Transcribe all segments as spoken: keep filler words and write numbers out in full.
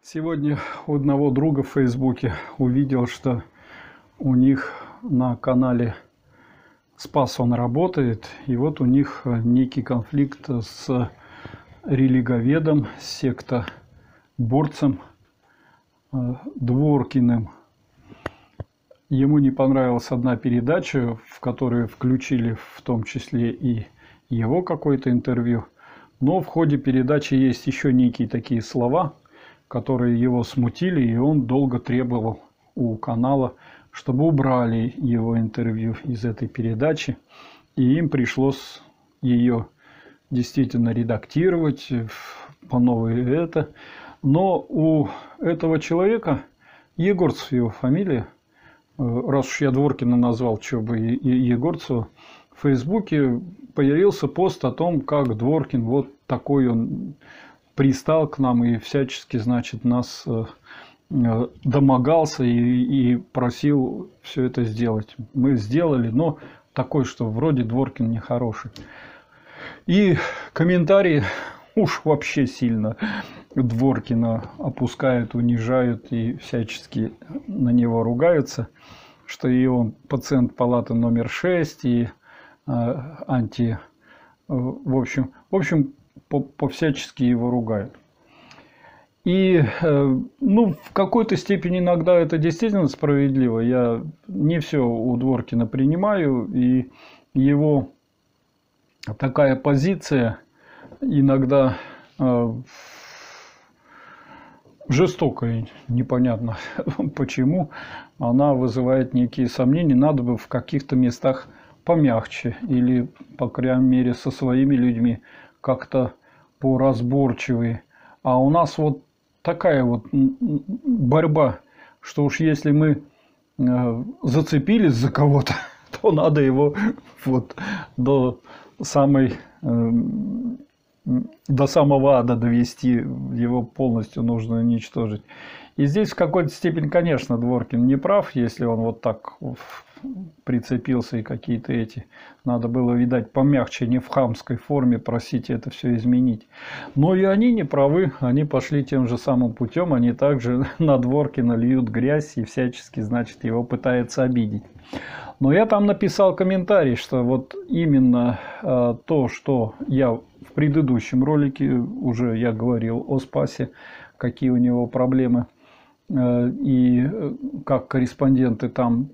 Сегодня у одного друга в Фейсбуке увидел, что у них на канале Спас он работает, и вот у них некий конфликт с религоведом, сектоборцем Дворкиным. Ему не понравилась одна передача, в которой включили в том числе и его какое-то интервью. Но в ходе передачи есть еще некие такие слова, которые его смутили, и он долго требовал у канала, чтобы убрали его интервью из этой передачи. И им пришлось ее действительно редактировать по новой это. Но у этого человека, Егорцев его фамилия, раз уж я Дворкина назвал, что бы и Егорцева, в Фейсбуке появился пост о том, как Дворкин вот такой он пристал к нам и всячески, значит, нас домогался и, и просил все это сделать. Мы сделали, но такой, что вроде Дворкин нехороший. И комментарии уж вообще сильно Дворкина опускают, унижают и всячески на него ругаются, что и он пациент палаты номер шесть, и э, анти... В общем, в общем по, по всячески его ругают. И э, ну, в какой-то степени иногда это действительно справедливо. Я не все у Дворкина принимаю, и его такая позиция иногда э, жестокая, непонятно почему, она вызывает некие сомнения. Надо бы в каких-то местах помягче или, по крайней мере, со своими людьми как-то поразборчивее. А у нас вот такая вот борьба, что уж если мы зацепились за кого-то, то надо его вот до самой, до самого ада довести, его полностью нужно уничтожить. И здесь в какой-то степени, конечно, Дворкин не прав, если он вот так прицепился и какие-то эти. Надо было, видать, помягче, не в хамской форме просить это все изменить. Но и они не правы, они пошли тем же самым путем, они также на Дворкина льют грязь и всячески, значит, его пытаются обидеть. Но я там написал комментарий, что вот именно э, то, что я в предыдущем ролике уже я говорил о Спасе, какие у него проблемы, э, и как корреспонденты там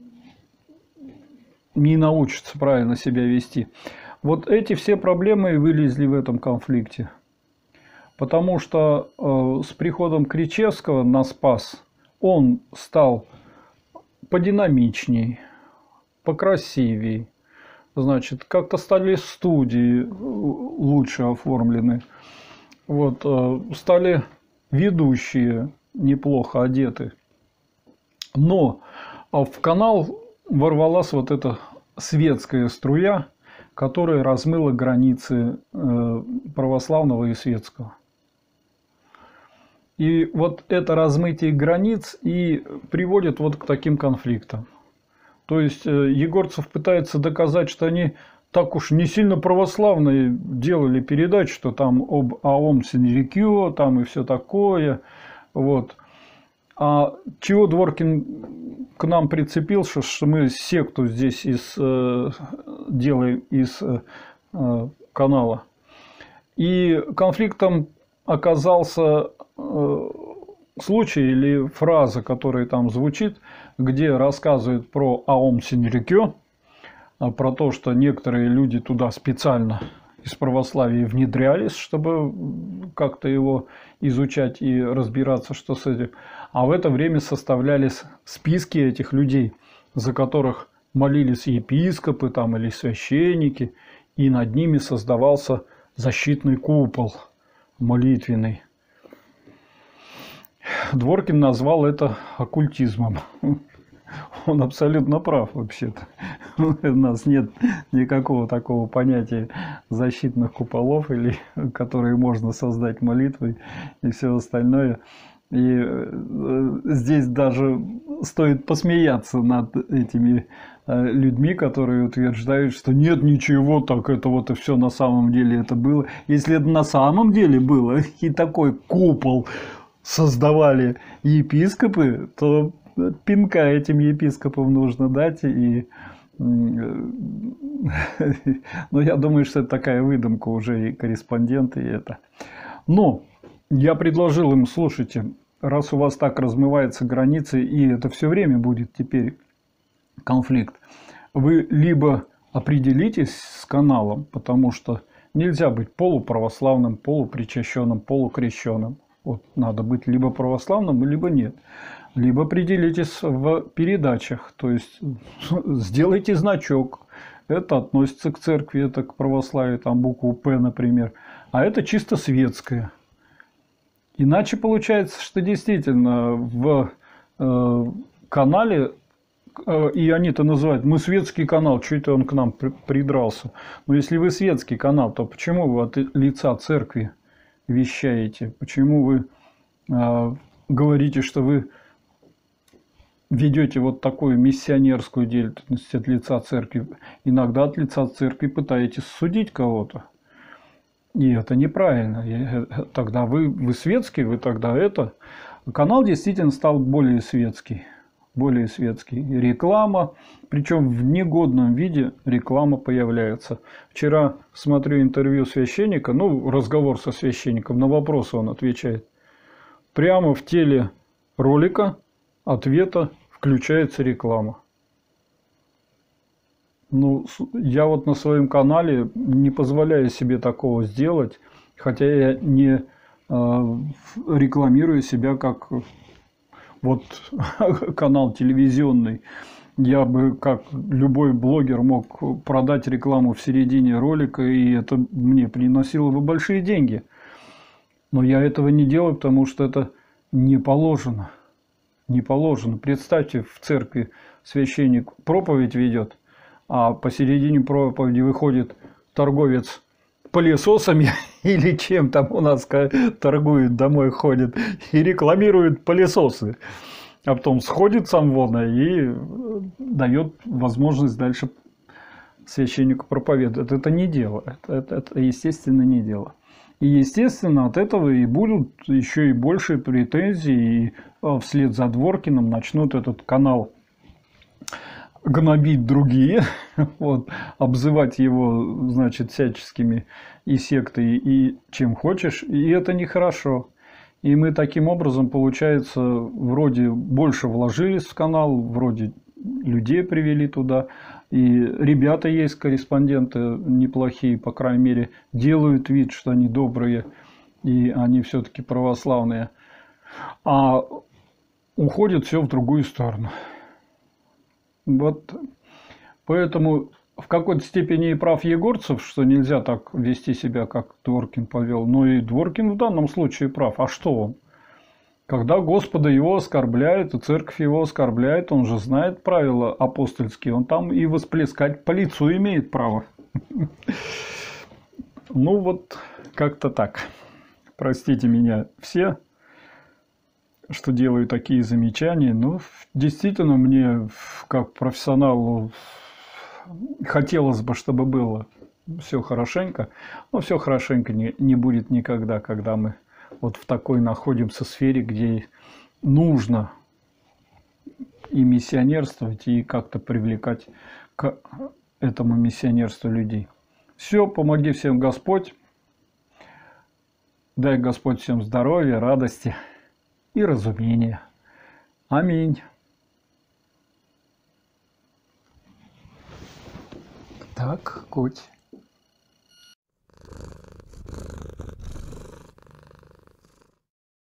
не научатся правильно себя вести. Вот эти все проблемы и вылезли в этом конфликте. Потому что э, с приходом Кричевского на Спас он стал подинамичней, покрасивей. Значит, как-то стали студии лучше оформлены. Вот, э, стали ведущие неплохо одеты. Но в канал ворвалась вот эта светская струя, которая размыла границы православного и светского. И вот это размытие границ и приводит вот к таким конфликтам. То есть Егорцев пытается доказать, что они так уж не сильно православные делали передачу, что там об Аом Синрикё, там и все такое. Вот. А чего Дворкин к нам прицепился, что мы секту здесь из, э, делаем из э, канала. И конфликтом оказался э, случай или фраза, которая там звучит, где рассказывают про Аом Синрикё, про то, что некоторые люди туда специально из православия внедрялись, чтобы как-то его изучать и разбираться, что с этим. А в это время составлялись списки этих людей, за которых молились епископы там, или священники, и над ними создавался защитный купол молитвенный. Дворкин назвал это оккультизмом. Он абсолютно прав вообще-то. У нас нет никакого такого понятия защитных куполов, или, которые можно создать молитвой и все остальное. И здесь даже стоит посмеяться над этими людьми, которые утверждают, что нет ничего, так это вот и все на самом деле это было. Если это на самом деле было, и такой купол создавали епископы, то пинка этим епископам нужно дать. И, ну, я думаю, что это такая выдумка уже и корреспонденты, и это. Но я предложил им: слушайте, раз у вас так размываются границы, и это все время будет теперь конфликт, вы либо определитесь с каналом, потому что нельзя быть полуправославным, полупричащенным, полукрещенным. Вот надо быть либо православным, либо нет. Либо определитесь в передачах, то есть сделайте значок. Это относится к церкви, это к православию, там букву П, например. А это чисто светское. Иначе получается, что действительно в э, канале, э, и они-то называют: мы светский канал, что это он к нам при, придрался. Но если вы светский канал, то почему вы от лица церкви вещаете? Почему вы э, говорите, что вы ведете вот такую миссионерскую деятельность от лица церкви? Иногда от лица церкви пытаетесь судить кого-то. И это неправильно. Тогда вы, вы светский, вы тогда это. Канал действительно стал более светский. Более светский. Реклама, причем в негодном виде реклама появляется. Вчера смотрю интервью священника, ну, разговор со священником, на вопросы он отвечает. Прямо в теле ролика ответа включается реклама. Ну, я вот на своем канале не позволяю себе такого сделать, хотя я не э, рекламирую себя как вот канал телевизионный. Я бы, как любой блогер, мог продать рекламу в середине ролика, и это мне приносило бы большие деньги. Но я этого не делаю, потому что это не положено. Не положено. Представьте, в церкви священник проповедь ведет, а посередине проповеди выходит торговец пылесосами или чем там у нас торгует, домой ходит, и рекламирует пылесосы. А потом сходит сам вон и дает возможность дальше священнику проповедовать. Это не дело. Это, это, это естественно не дело. И естественно от этого и будут еще и большие претензии. И вслед за Дворкиным начнут этот канал гнобить другие, вот, обзывать его, значит, всяческими и сектой, и чем хочешь, и это нехорошо. И мы таким образом, получается, вроде больше вложились в канал, вроде людей привели туда, и ребята есть, корреспонденты неплохие, по крайней мере, делают вид, что они добрые, и они все-таки православные, а уходит все в другую сторону. Вот поэтому в какой-то степени и прав Егорцев, что нельзя так вести себя, как Дворкин повел. Но и Дворкин в данном случае прав. А что он? Когда Господа его оскорбляют, и церковь его оскорбляет, он же знает правила апостольские. Он там и восплескать по лицу имеет право. Ну вот, как-то так. Простите меня все, что делаю такие замечания. Но действительно мне, как профессионалу, хотелось бы, чтобы было все хорошенько. Но все хорошенько не, не будет никогда, когда мы вот в такой находимся сфере, где нужно и миссионерствовать, и как-то привлекать к этому миссионерству людей. Все, помоги всем Господь. Дай Господь всем здоровья, радости и разумения. Аминь. Так, Коть.